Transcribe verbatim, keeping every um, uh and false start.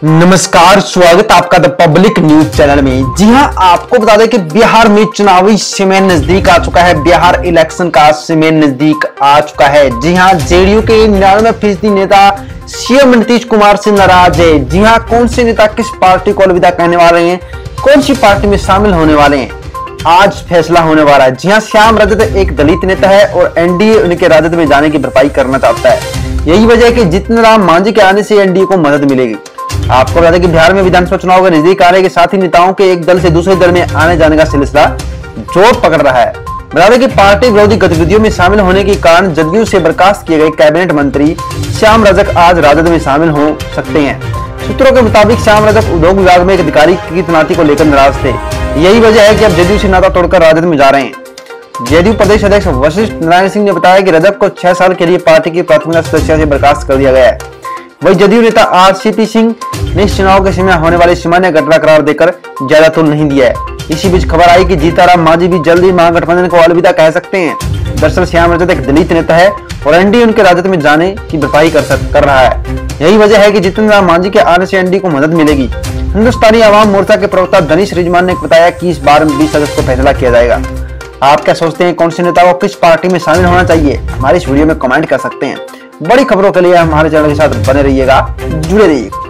नमस्कार, स्वागत आपका द पब्लिक न्यूज चैनल में। जी हां, आपको बता दें कि बिहार में चुनावी समय नजदीक आ चुका है। बिहार इलेक्शन का समय नजदीक आ चुका है। जी हां, जेडीयू के निन्यानवे फीसदी नेता सीएम नीतीश कुमार से नाराज है। जी हां, कौन से नेता किस पार्टी को अलविदा कहने वाले हैं, कौन सी पार्टी में शामिल होने वाले हैं, आज फैसला होने वाला है। जी हां, श्याम रजक एक दलित नेता है और एनडीए उनके राजद में जाने की भरपाई करना चाहता है। यही वजह है कि जितन राम मांझी के आने से एनडीए को मदद मिलेगी। आपको बता दें कि बिहार में विधानसभा चुनाव के नजदीक आने के साथ ही नेताओं के एक दल से दूसरे दल में आने जाने का सिलसिला जोर पकड़ रहा है। बता दें कि पार्टी विरोधी गतिविधियों में शामिल होने के कारण जदयू से बर्खास्त किए गए कैबिनेट मंत्री श्याम रजक आज राजद में शामिल हो सकते हैं। सूत्रों के मुताबिक श्याम रजक उद्योग विभाग में एक अधिकारी की तैनाती को लेकर नाराज थे। यही वजह है कि अब जदयू से नाता तोड़कर राजद में जा रहे हैं। जदयू प्रदेश अध्यक्ष वशिष्ठ नारायण सिंह ने बताया कि रजक को छह साल के लिए पार्टी की प्राथमिक सदस्यता से बर्खास्त कर दिया गया है। वही जदयू नेता आरसीपी सिंह ने इस चुनाव के समय होने वाली सामान्य घटना करार देकर ज्यादा तो नहीं दिया है। इसी बीच खबर आई कि जीताराम मांझी भी जल्द ही महागठबंधन को अलविदा कह सकते हैं। दरअसल श्याम रजक एक दलित नेता है और एनडीए उनके राजद में जाने की भरपाई कर सक कर रहा है। यही वजह है कि जीतन राम मांझी के आने से एनडीए को मदद मिलेगी। हिंदुस्तानी आवाम मोर्चा के प्रवक्ता दनीश रिजवान ने बताया कि इस बार बीस अगस्त को फैसला किया जाएगा। आप क्या सोचते हैं, कौन से नेता को किस पार्टी में शामिल होना चाहिए? हमारे इस वीडियो में कमेंट कर सकते हैं। बड़ी खबरों के लिए हमारे चैनल के साथ बने रहिएगा, जुड़े रहिए।